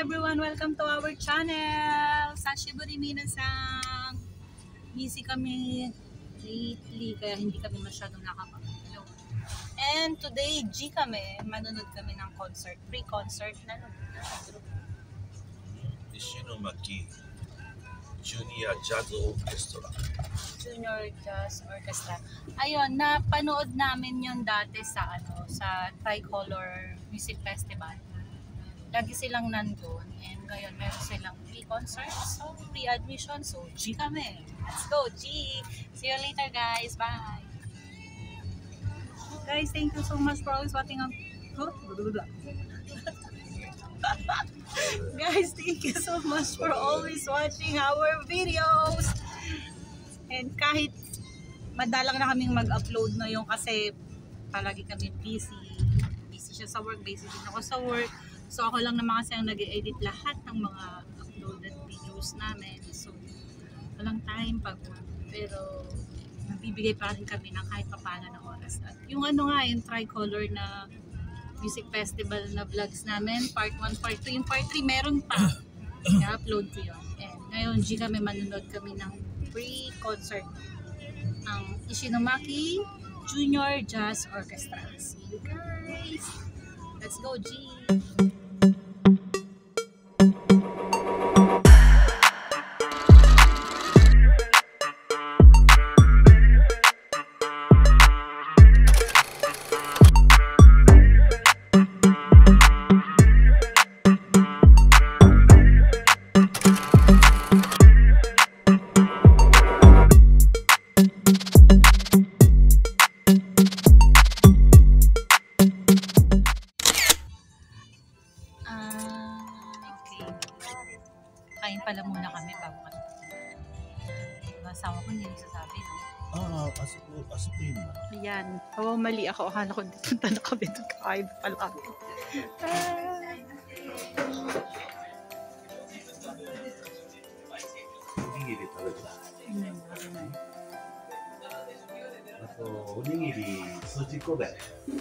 everyone! Welcome to our channel! Sashiburi minasan! Busy kami lately kaya hindi kami masyadong nakapag-upload. And today, kami, manunod kami ng concert, pre-concert na group. Ishinomaki Junior Jazz Orchestra. Junior Jazz Orchestra. Ayun, napanood namin yun dati sa Tricolor Music Festival. Lagi silang nandun and ngayon meron silang pre-concert, so pre-admission, so kami. Let's go, G! See you later guys, bye! Guys, thank you so much for always watching Guys, thank you so much for always watching our videos. And kahit madalang na kaming mag-upload na yung kasi palagi kami busy. Busy siya sa work, busy din ako sa work. So ako lang naman kasi ang nag-edit lahat ng mga uploaded videos namin. So walang time pag-work. Pero nagbibigay pa rin kami ng kahit papano ng oras. At yung yung Tricolor na Music Festival na vlogs namin, part 1, part 2, yung part 3 meron pa. I-upload ko yun. And ngayon, kami manunod kami ng pre-concert ang Ishinomaki Junior Jazz Orchestra. See you guys! Let's go, G! Kain pala muna kami bago kami. Asawa ko hindi nagsasabi, no? Asuko yun na. Ayan. Oo, mali ako. Akala ko punta na kami doon. Kakain pala kami. Onigiri 食べた。あとおにぎり筋子で。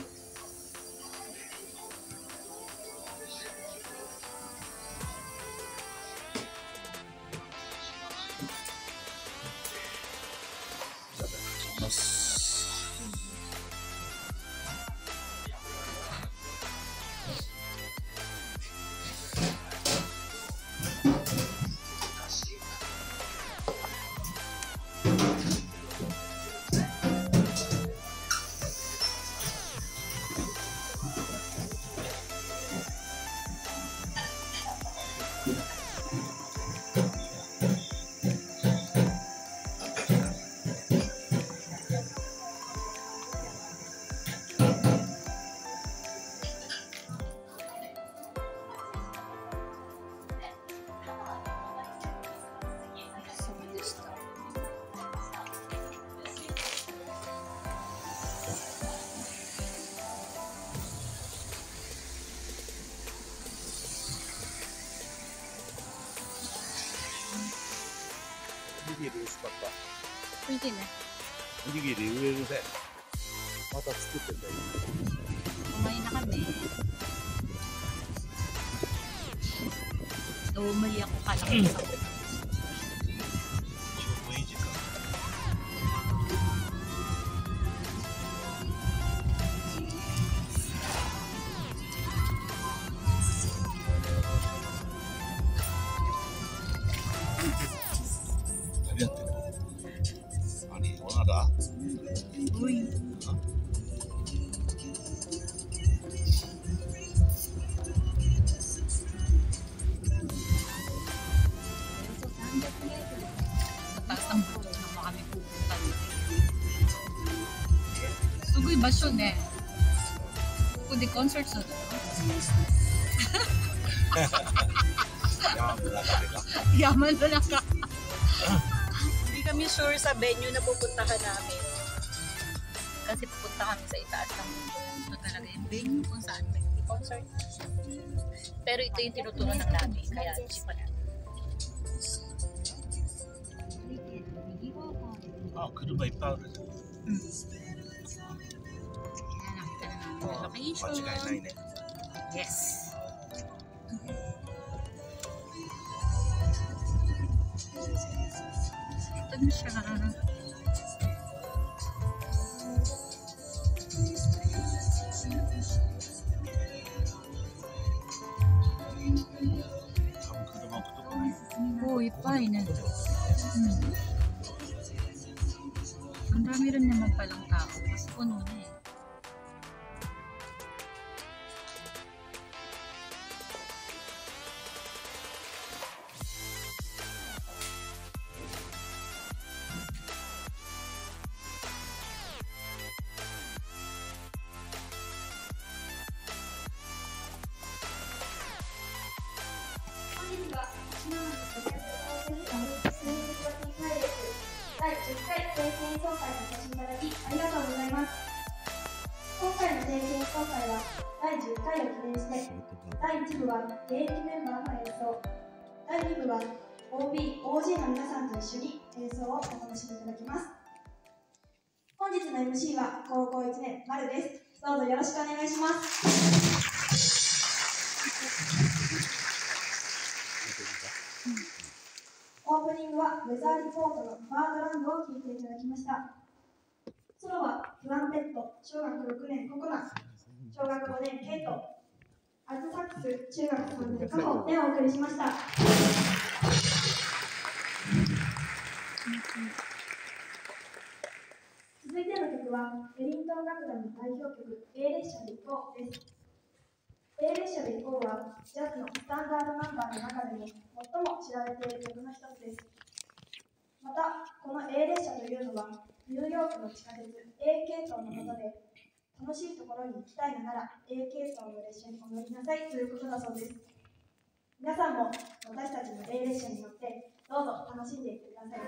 おにぎり美味しかった。 美味しいね。 おにぎり売れるね。また作ってんだよ。 Kumain na kami. So, mali ako kalaki sa work. ちょうどいい時間。何やってんの？何？おなら？ Uy. Sa taas ng bundok naman kami pupunta dito. Sugoy basyo ne. Kundi concert sa ito. Yaman na lang ka. Hindi kami sure sa venue na pupuntahan namin. Kasi pupunta kami sa itaas ng mundo. Ito talaga yung venue kung saan may concert. Pero ito yung tinuturo ng namin. Kaya cheap pa natin. あ、車いっぱいあるじゃん。 Location. Location. 間違いないね。 Yes. Ito na siya. Oo, ipay na. Ang dami rin naman palang tao. Mas puno na eh. 第10回定期演奏会にお越しいただきありがとうございます。今回の定期演奏会は第10回を記念して第1部は現役メンバーの演奏、第2部は OB、OG の皆さんと一緒に演奏をお楽しみいただきます。本日の MC は高校1年丸です。どうぞよろしくお願いします。オープニングはウェザーリポートのバードランドを聴いていただきました。ソロはトランペット小学6年ココナ、小学5年ケイト、アルトサックス中学3年カホでお送りしました。続いての曲はエリントン楽団の代表曲 A 列車で行こうです。A 列車で行こうはジャズのスタンダードナンバーの中でも最も知られている曲の一つです。また、この A 列車というのはニューヨークの地下鉄 A 系統のことで、楽しいところに行きたいのなら A 系統の列車にお乗りなさいということだそうです。皆さんも私たちの A 列車に乗ってどうぞ楽しんでいってください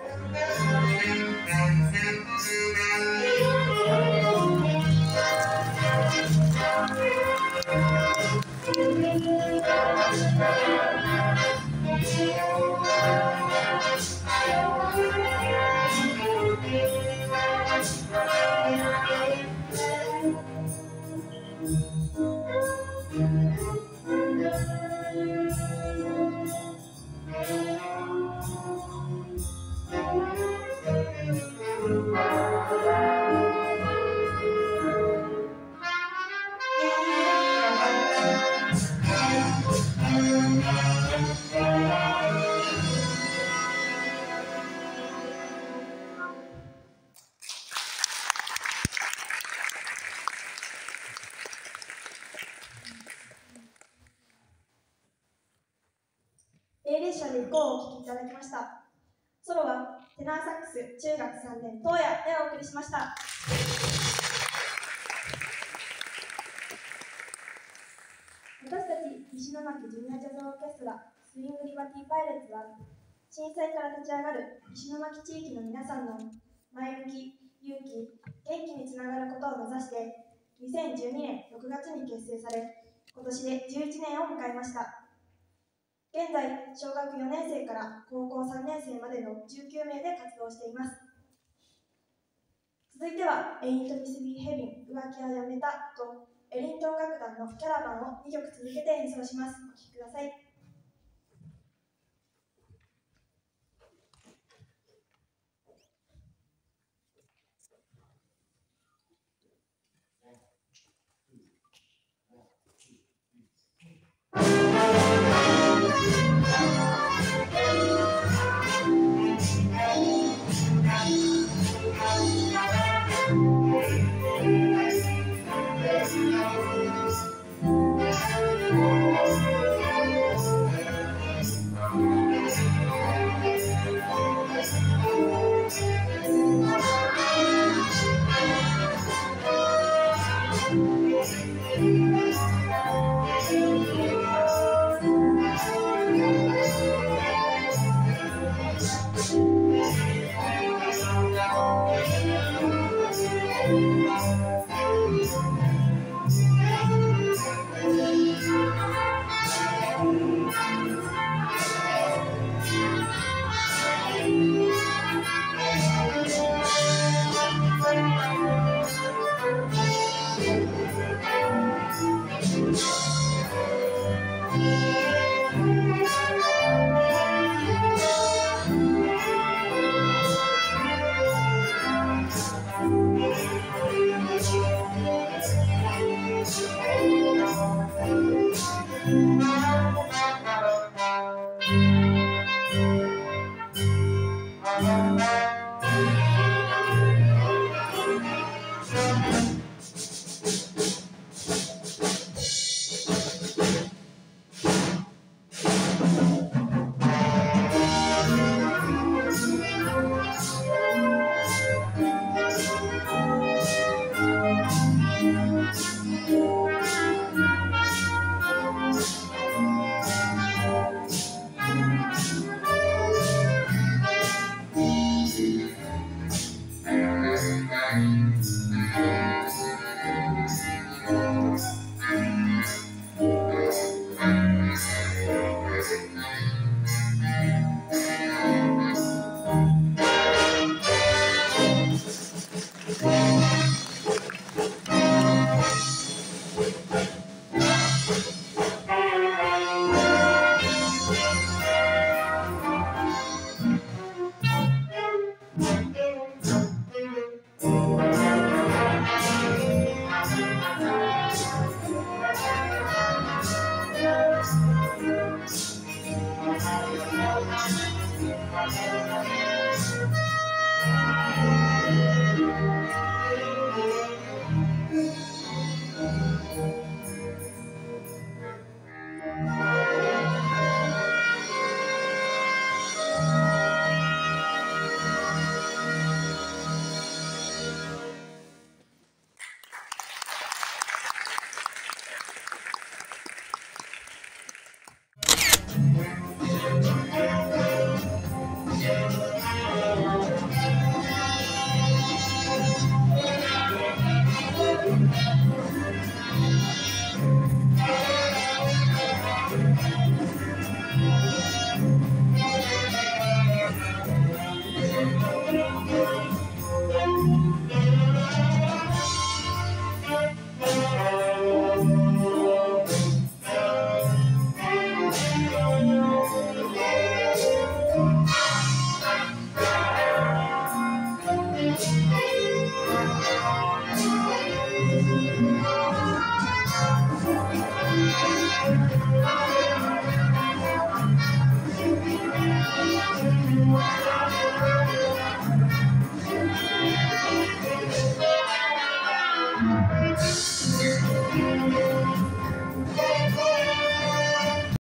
A 列車で行こうをお聴きいただきました。ソロはテナーサックス中学3年東野でお送りしました。私たち石巻ジュニアジャズオーケストラスイングリバティパイレーツは震災から立ち上がる石巻地域の皆さんの前向き、勇気、元気につながることを目指して2012年6月に結成され今年で11年を迎えました。現在、小学4年生から高校3年生までの19名で活動しています。続いては、Ain't Miss Me Heaven 浮気はやめたとエリントン楽団のキャラバンを2曲続けて演奏します。お聴きください。